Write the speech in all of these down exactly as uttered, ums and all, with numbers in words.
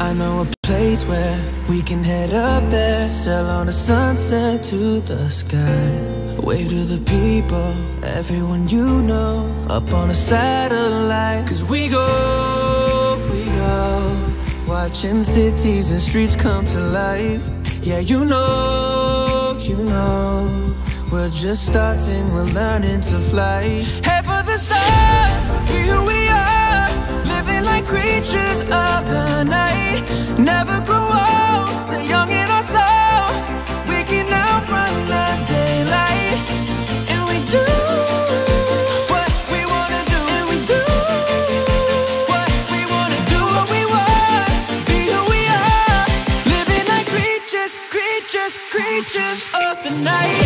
I know a place where we can head up there, sail on a sunset to the sky. Wave to the people, everyone you know, up on a satellite. Cause we go, we go, watching cities and streets come to life. Yeah, you know, you know, we're just starting, we're learning to fly. Head for the stars, here we are, living like creatures of the night. Never grow old, stay young in our soul. We can outrun the daylight. And we do what we wanna do. And we do what we wanna do. What we want, be who we are, living like creatures, creatures, creatures of the night.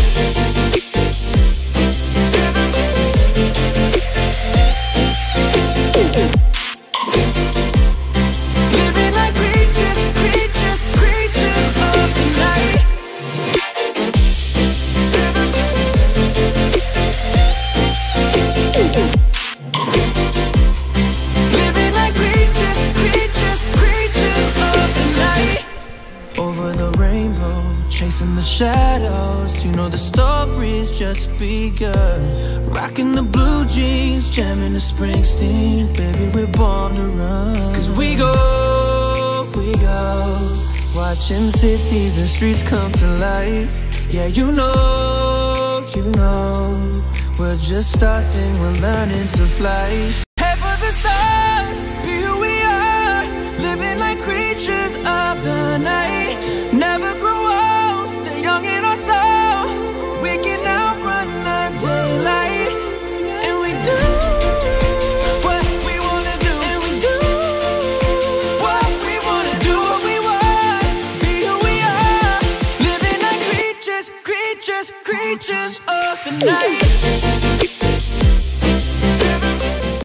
Chasing the shadows, you know the story's just begun. Rocking the blue jeans, jamming the Springsteen. Baby, we're born to run. Cause we go, we go, watching cities and streets come to life. Yeah, you know, you know, we're just starting, we're learning to fly. Head for the stars, be who we are, living like creatures of the night. Never grow old, stay young in our soul. We can outrun the daylight. And we do what we wanna do. And we do what we wanna do. What we want, be who we are, living like creatures, creatures, creatures of the night.